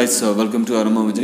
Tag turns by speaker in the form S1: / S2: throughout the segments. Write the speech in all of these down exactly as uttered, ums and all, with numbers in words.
S1: guys, uh, welcome to Aromavijay.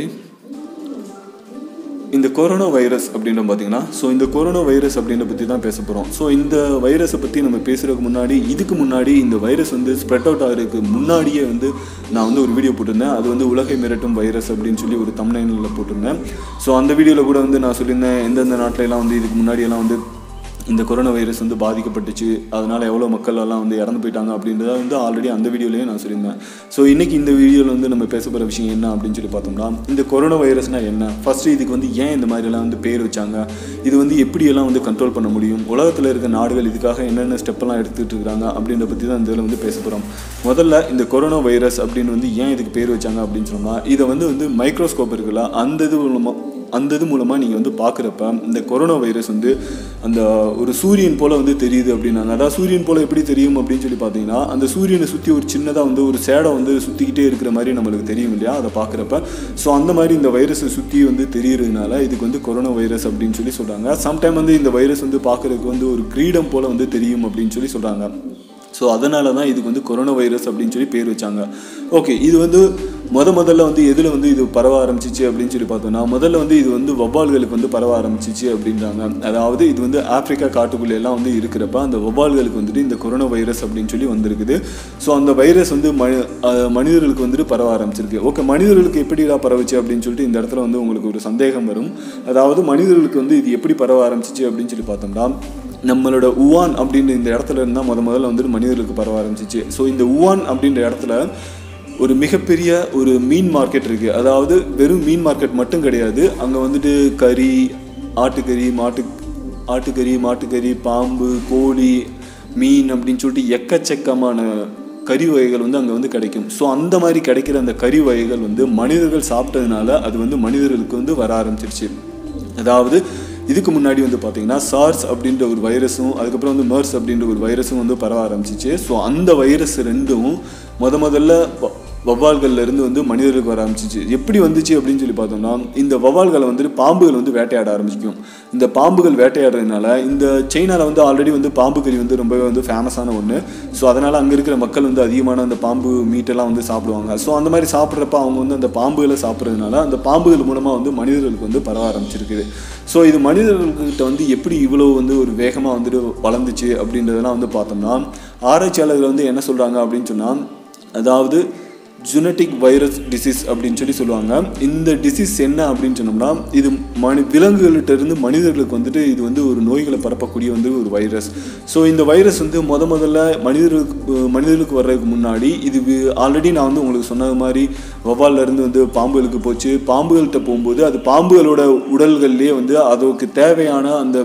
S1: இந்த corona virus அப்படின்ற பார்த்தீங்கன்னா ஸோ இந்த கொரோனா வைரஸ் அப்படின்ற பற்றி தான் பேச போகிறோம். ஸோ இந்த வைரஸை பற்றி நம்ம பேசுகிறதுக்கு முன்னாடி இதுக்கு முன்னாடி இந்த வைரஸ் வந்து ஸ்ப்ரெட் அவுட் ஆகிறதுக்கு முன்னாடியே வந்து நான் வந்து ஒரு வீடியோ போட்டிருந்தேன். அது வந்து உலகை மிரட்டும் வைரஸ் அப்படின்னு சொல்லி ஒரு தம்ப்நெயிலில் போட்டிருந்தேன். ஸோ அந்த வீடியோவில் கூட வந்து நான் சொல்லியிருந்தேன் எந்தெந்த நாட்டிலலாம் வந்து இதுக்கு முன்னாடியெல்லாம் வந்து இந்த கொரோனா வைரஸ் வந்து பாதிக்கப்பட்டுச்சு, அதனால் எவ்வளோ மக்கள் எல்லாம் வந்து இறந்து போயிட்டாங்க அப்படின்றத வந்து ஆல்ரெடி அந்த வீடியோலேயே நான் சொல்லியிருந்தேன். ஸோ இன்றைக்கி இந்த வீடியோவில் வந்து நம்ம பேச போகிற விஷயம் என்ன அப்படின்னு சொல்லி பார்த்தோம்னா, இந்த கொரோனா வைரஸ்னால் என்ன, ஃபஸ்ட்டு இதுக்கு வந்து ஏன் இந்த மாதிரிலாம் வந்து பேர் வச்சாங்க, இது வந்து எப்படியெல்லாம் வந்து கண்ட்ரோல் பண்ண முடியும், உலகத்தில் இருக்க நாடுகள் இதுக்காக என்னென்ன ஸ்டெப்பெல்லாம் எடுத்துகிட்டு இருக்கிறாங்க அப்படின்ற பற்றி தான் இந்த இதில் வந்து பேச போகிறோம். முதல்ல இந்த கொரோனா வைரஸ் அப்படின்னு வந்து ஏன் இதுக்கு பேர் வச்சாங்க அப்படின்னு சொன்னால், இதை வந்து வந்து மைக்ரோஸ்கோப் இருக்குல்ல, அந்த இது மூலமாக அந்த இது மூலமாக நீங்கள் வந்து பார்க்குறப்ப இந்த கொரோனா வைரஸ் வந்து அந்த ஒரு சூரியன் போல் வந்து தெரியுது அப்படின்னாங்க. அதாவது சூரியன் போல் எப்படி தெரியும் அப்படின்னு சொல்லி பார்த்தீங்கன்னா, அந்த சூரியனை சுற்றி ஒரு சின்னதாக வந்து ஒரு சேடை வந்து சுற்றிக்கிட்டே இருக்கிற மாதிரி நம்மளுக்கு தெரியும் இல்லையா, அதை பார்க்குறப்ப. ஸோ அந்த மாதிரி இந்த வைரஸை சுற்றி வந்து தெரியுறதுனால இதுக்கு வந்து கொரோனா வைரஸ் அப்படின்னு சொல்லி சொல்கிறாங்க. சம்டைம் வந்து இந்த வைரஸ் வந்து பார்க்குறதுக்கு வந்து ஒரு கிரீடம் போல் வந்து தெரியும் அப்படின்னு சொல்லி சொல்கிறாங்க. ஸோ அதனால தான் இதுக்கு வந்து கொரோனா வைரஸ் அப்படின்னு சொல்லி பேர் வச்சாங்க. ஓகே, இது வந்து முத முதல்ல வந்து எதில் வந்து இது பரவ ஆரம்பிச்சிச்சு அப்படின்னு சொல்லி பார்த்தோம்னா, முதல்ல வந்து இது வந்து வவ்வால்களுக்கு வந்து பரவ ஆரம்பிச்சிச்சு அப்படின்றாங்க. அதாவது இது வந்து ஆப்பிரிக்கா காட்டுக்குள்ளெல்லாம் வந்து இருக்கிறப்ப அந்த வவ்வால்களுக்கு வந்துட்டு இந்த கொரோனா வைரஸ் அப்படின்னு சொல்லி வந்திருக்குது. ஸோ அந்த வைரஸ் வந்து மனி மனிதர்களுக்கு வந்துட்டு பரவ ஆரம்பிச்சிருக்கு. ஓகே, மனிதர்களுக்கு எப்படிடா பரவுச்சு அப்படின்னு சொல்லிட்டு இந்த இடத்துல வந்து உங்களுக்கு ஒரு சந்தேகம் வரும். அதாவது மனிதர்களுக்கு வந்து இது எப்படி பரவ ஆரம்பிச்சிச்சு அப்படின்னு சொல்லி பார்த்தோம்னா, நம்மளோட உவான் அப்படின்ற இந்த இடத்துல இருந்தால் முத முதல்ல வந்துட்டு மனிதர்களுக்கு பரவ ஆரம்பிச்சிச்சு. ஸோ இந்த உவான் அப்படின்ற இடத்துல ஒரு மிகப்பெரிய ஒரு மீன் மார்க்கெட் இருக்குது. அதாவது வெறும் மீன் மார்க்கெட் மட்டும் கிடையாது, அங்கே வந்துட்டு கறி, ஆட்டுக்கறி, மாட்டு ஆட்டுக்கறி மாட்டுக்கறி பாம்பு, கோழி, மீன் அப்படின்னு சொல்லிட்டு எக்கச்சக்கமான கறி வகைகள் வந்து அங்கே வந்து கிடைக்கும். ஸோ அந்த மாதிரி கிடைக்கிற அந்த கறி வகைகள் வந்து மனிதர்கள் சாப்பிட்டதுனால அது வந்து மனிதர்களுக்கு வந்து வர ஆரம்பிச்சிருச்சு. அதாவது இதுக்கு முன்னாடி வந்து பார்த்தீங்கன்னா சார்ஸ் அப்படின்ற ஒரு வைரஸும் அதுக்கப்புறம் வந்து மெர்ஸ் அப்படின்ற ஒரு வைரஸும் வந்து பரவ ஆரம்பிச்சிச்சு. ஸோ அந்த வைரஸ் ரெண்டும் முத முதல்ல வவ்வால்கள்ல இருந்து வந்து மனிதர்களுக்கு வர ஆரம்பிச்சிச்சு. எப்படி வந்துச்சு அப்படின்னு சொல்லி பார்த்தோம்னா, இந்த வவ்வால்களை வந்துட்டு பாம்புகள் வந்து வேட்டையாட ஆரம்பிக்கும். இந்த பாம்புகள் வேட்டையாடுறதுனால இந்த சைனாவில் வந்து ஆல்ரெடி வந்து பாம்பு கறி வந்து ரொம்பவே வந்து ஃபேமஸான ஒன்று. ஸோ அதனால் அங்கே இருக்கிற மக்கள் வந்து அதிகமான அந்த பாம்பு மீட்டெல்லாம் வந்து சாப்பிடுவாங்க. ஸோ அந்த மாதிரி சாப்பிட்றப்ப அவங்க வந்து அந்த பாம்புகளை சாப்பிட்றதுனால அந்த பாம்புகள் மூலமாக வந்து மனிதர்களுக்கு வந்து பரவ ஆரம்பிச்சிருக்குது. ஸோ இது மனிதர்கள்கிட்ட வந்து எப்படி இவ்வளோ வந்து ஒரு வேகமாக வந்துட்டு வளர்ந்துச்சு அப்படின்றதெல்லாம் வந்து பார்த்தோம்னா, ஆராய்ச்சியாளர்கள் வந்து என்ன சொல்கிறாங்க அப்படின்னு சொன்னால், அதாவது ஜெனட்டிக் வைரஸ் டிசீஸ் அப்படின்னு சொல்லி சொல்லுவாங்க. இந்த டிசீஸ் என்ன அப்படின்னு சொன்னோம்னா, இது மனி விலங்குகள்கிட்ட இருந்து மனிதர்களுக்கு வந்துட்டு இது வந்து ஒரு நோய்களை பரப்பக்கூடிய வந்து ஒரு வைரஸ். ஸோ இந்த வைரஸ் வந்து முத முதல்ல மனிதர்களுக்கு மனிதர்களுக்கு வர்றதுக்கு முன்னாடி இது ஆல்ரெடி நான் வந்து உங்களுக்கு சொன்னது மாதிரி வவ்வால்ல இருந்து வந்து பாம்புகளுக்கு போச்சு. பாம்புகள்கிட்ட போகும்போது அது பாம்புகளோட உடல்கள்லேயே வந்து அதுக்கு தேவையான அந்த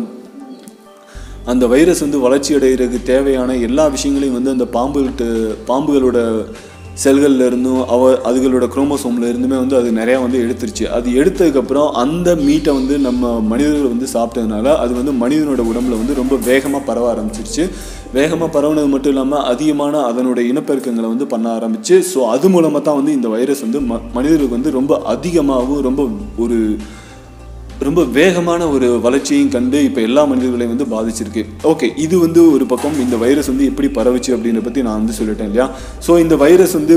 S1: அந்த வைரஸ் வந்து வளர்ச்சி அடைகிறதுக்கு தேவையான எல்லா விஷயங்களையும் வந்து அந்த பாம்புகிட்ட பாம்புகளோட செல்களில் இருந்தும் அவ அதுகளோட குரோமோசோமில் இருந்துமே வந்து அது நிறையா வந்து எடுத்துருச்சு. அது எடுத்ததுக்கப்புறம் அந்த மீட்டை வந்து நம்ம மனிதர்கள் வந்து சாப்பிட்டதுனால அது வந்து மனிதனோட உடம்புல வந்து ரொம்ப வேகமாக பரவ ஆரம்பிச்சிருச்சு. வேகமாக பரவுனது மட்டும் இல்லாமல் அதிகமான அதனோட இனப்பெருக்கங்களை வந்து பண்ண ஆரம்பிச்சு. ஸோ அது மூலமாக தான் வந்து இந்த வைரஸ் வந்து ம மனிதர்களுக்கு வந்து ரொம்ப அதிகமாகவும் ரொம்ப ஒரு ரொம்ப வேகமான ஒரு வளர்ச்சியையும் கண்டு இப்போ எல்லா மனிதர்களையும் வந்து பாதிச்சிருக்கு. ஓகே, இது வந்து ஒரு பக்கம் இந்த வைரஸ் வந்து எப்படி பரவுச்சு அப்படின்ற பற்றி நான் வந்து சொல்லிட்டேன் இல்லையா. ஸோ இந்த வைரஸ் வந்து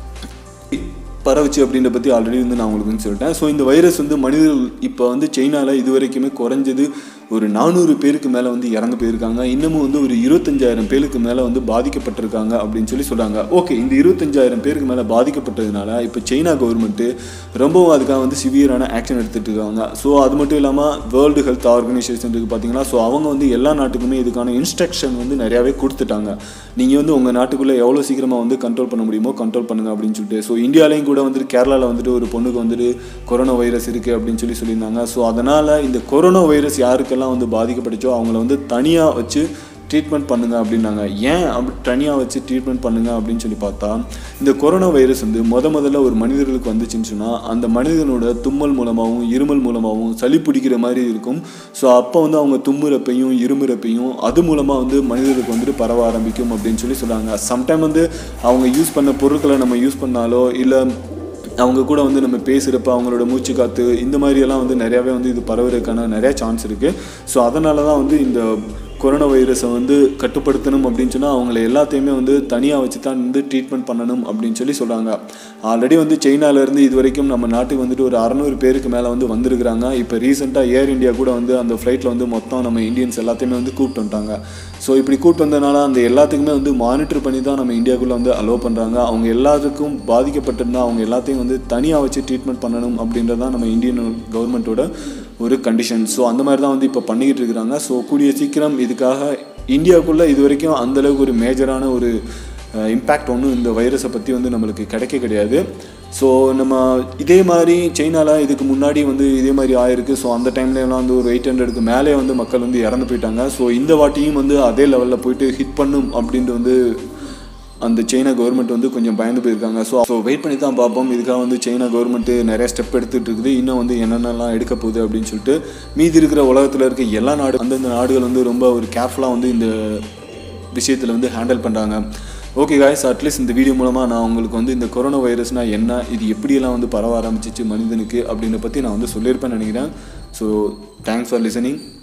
S1: பரவுச்சு அப்படின்ற பற்றி ஆல்ரெடி வந்து நான் உங்களுக்கு வந்து சொல்லிட்டேன். ஸோ இந்த வைரஸ் வந்து மனிதர்கள் இப்போ வந்து சைனாவில் இது வரைக்குமே குறைஞ்சது ஒரு நானூறு பேருக்கு மேலே வந்து இறந்து போயிருக்காங்க. இன்னமும் வந்து ஒரு இருபத்தஞ்சாயிரம் பேருக்கு மேலே வந்து பாதிக்கப்பட்டிருக்காங்க அப்படின்னு சொல்லி சொல்கிறாங்க. ஓகே, இந்த இருபத்தஞ்சாயிரம் பேருக்கு மேலே பாதிக்கப்பட்டதுனால இப்போ சைனா கவர்மெண்ட்டு ரொம்பவும் அதுக்காக வந்து சிவியரான ஆக்ஷன் எடுத்துகிட்டு இருக்காங்க. ஸோ அது மட்டும் இல்லாமல் வேர்ல்டு ஹெல்த் ஆர்கனைசேஷன் இருக்குது பார்த்தீங்களா. ஸோ அவங்க வந்து எல்லா நாட்டுக்குமே இதுக்கான இன்ஸ்ட்ரக்ஷன் வந்து நிறையாவே கொடுத்துட்டாங்க. நீங்கள் வந்து உங்கள் நாட்டுக்குள்ளே எவ்வளோ சீக்கிரமாக வந்து கண்ட்ரோல் பண்ண முடியுமோ கண்ட்ரோல் பண்ணுங்கள் அப்படின்னு சொல்லிட்டு. ஸோ இந்தியாவிலையும் கூட வந்துட்டு கேரளாவில் வந்துட்டு ஒரு பொண்ணுக்கு வந்துட்டு கொரோனா வைரஸ் இருக்குது அப்படின்னு சொல்லி சொல்லியிருந்தாங்க. ஸோ அதனால் இந்த கொரோனா வைரஸ் யாருக்கு எல்லாம் வந்து பாதிக்கப்பட்டுச்சோ அவங்கள வந்து தனியாக வச்சு ட்ரீட்மெண்ட் பண்ணுங்க அப்படின்னாங்க. ஏன் அப்படி தனியாக வச்சு ட்ரீட்மெண்ட் பண்ணுங்க அப்படின்னு சொல்லி பார்த்தா, இந்த கொரோனா வைரஸ் வந்து முத முதல்ல ஒரு மனிதர்களுக்கு வந்துச்சுன்னு சொன்னால் அந்த மனிதனோட தும்மல் மூலமாகவும் இருமல் மூலமாகவும் சளி பிடிக்கிற மாதிரி இருக்கும். ஸோ அப்போ வந்து அவங்க தும்முறப்பையும் இருமுறப்பையும் அது மூலமாக வந்து மனிதர்களுக்கு வந்துட்டு பரவ ஆரம்பிக்கும் அப்படின்னு சொல்லி சொல்கிறாங்க. சம்டைம் வந்து அவங்க யூஸ் பண்ண பொருட்களை நம்ம யூஸ் பண்ணாலோ இல்லை அவங்க கூட வந்து நம்ம பேசுகிறப்ப அவங்களோட மூச்சு காற்று இந்த மாதிரியெல்லாம் வந்து நிறையாவே வந்து இது பரவுறதுக்கான நிறையா சான்ஸ் இருக்குது. ஸோ அதனால தான் வந்து இந்த கொரோனா வைரஸை வந்து கட்டுப்படுத்தணும் அப்படின்னு சொன்னால் அவங்கள எல்லாத்தையுமே வந்து தனியாக வச்சு தான் வந்து ட்ரீட்மெண்ட் பண்ணணும் அப்படின்னு சொல்லி சொல்கிறாங்க. ஆல்ரெடி வந்து சைனாலேருந்து இது வரைக்கும் நம்ம நாட்டுக்கு வந்துட்டு ஒரு அறநூறு பேருக்கு மேலே வந்து வந்திருக்கிறாங்க. இப்போ ரீசெண்டாக ஏர் இந்தியா கூட வந்து அந்த ஃப்ளைட்டில் வந்து மொத்தம் நம்ம இந்தியன்ஸ் எல்லாத்தையுமே வந்து கூப்பிட்டு வந்துட்டாங்க. ஸோ இப்படி கூப்பிட்டு வந்ததுனால அந்த எல்லாத்துக்குமே வந்து மானிட்டர் பண்ணி தான் நம்ம இந்தியாவுக்குள்ளே வந்து அலோவ் பண்ணுறாங்க. அவங்க எல்லாத்துக்கும் பாதிக்கப்பட்டிருந்தால் அவங்க எல்லாத்தையும் வந்து தனியாக வச்சு ட்ரீட்மெண்ட் பண்ணணும் அப்படின்றது தான் நம்ம இந்தியன் கவர்மெண்ட்டோட ஒரு கண்டிஷன். ஸோ அந்த மாதிரி தான் வந்து இப்போ பண்ணிக்கிட்டு இருக்கிறாங்க. ஸோ கூடிய சீக்கிரம் இதுக்காக இந்தியாவுக்குள்ளே இது வரைக்கும் அந்தளவுக்கு ஒரு மேஜரான ஒரு இம்பேக்ட் ஒன்றும் இந்த வைரஸை பற்றி வந்து நம்மளுக்கு கிடைக்க கிடையாது. ஸோ நம்ம இதே மாதிரி சைனாவில் இதுக்கு முன்னாடி வந்து இதே மாதிரி ஆயிருக்கு. ஸோ அந்த டைம்லலாம் வந்து ஒரு எயிட் ஹண்ட்ரடுக்கு மேலே வந்து மக்கள் வந்து இறந்து போயிட்டாங்க. ஸோ இந்த வாட்டியும் வந்து அதே லெவலில் போயிட்டு ஹிட் பண்ணும் அப்படின்ட்டு வந்து அந்த சைனா கவர்மெண்ட் வந்து கொஞ்சம் பயந்து போயிருக்காங்க. ஸோ ஸோ வெயிட் பண்ணி தான் பார்ப்போம். இதுக்காக வந்து சைனா கவர்மெண்ட்டு நிறைய ஸ்டெப் எடுத்துகிட்டு இருக்குது. இன்னும் வந்து என்னென்னலாம் எடுக்க போகுது அப்படின்னு சொல்லிட்டு மீதி இருக்கிற உலகத்தில் இருக்க எல்லா நாடு அந்தந்த நாடுகள் வந்து ரொம்ப ஒரு கேர்ஃபுல்லாக வந்து இந்த விஷயத்தில் வந்து ஹேண்டில் பண்ணுறாங்க. ஓகே காய்ஸ், அட்லீஸ்ட் இந்த வீடியோ மூலமாக நான் உங்களுக்கு வந்து இந்த கொரோனா வைரஸ்னால் என்ன, இது எப்படியெல்லாம் வந்து பரவ ஆரம்பிச்சிச்சு மனிதனுக்கு அப்படின்ற பற்றி நான் வந்து சொல்லியிருப்பேன்னு நினைக்கிறேன். So thanks for listening.